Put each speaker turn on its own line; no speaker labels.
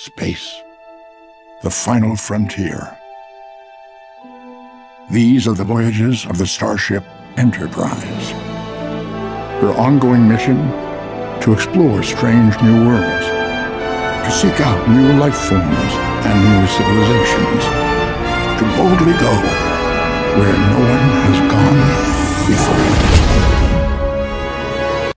Space. The final frontier. These are the voyages of the starship Enterprise. Her ongoing mission: to explore strange new worlds, to seek out new life forms and new civilizations, to boldly go where no one has gone before.